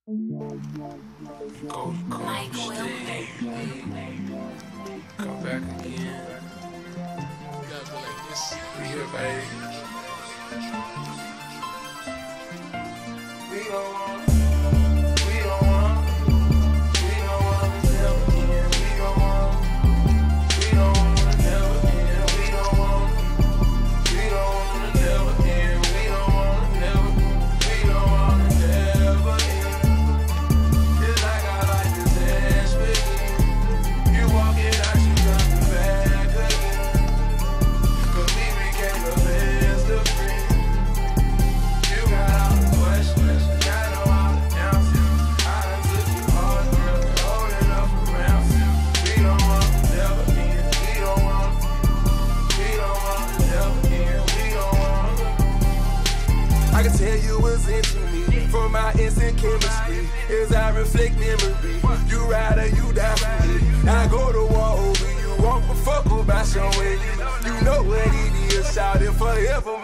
Go stay. Come back again. You gotta go like this. We here, baby. We don't want. We don't want. We don't want to never again. We don't want. We don't want to never again. We don't want. We don't want to never again. We don't want to never. We don't want to never again. It's like I like to dance with you. You walking out, you coming back again. 'Cause we became the best of friends. You got all the questions, got all the answers. I done took you hard, girl, and holding up around you. We don't want to never end. We don't want. We don't want to never end. We don't want. I can tell you was into me from our instant chemistry. As I reflect memory, you ride or you die for me. I go to war over you, won't fuck about showing you. You know what it is, shout it forever.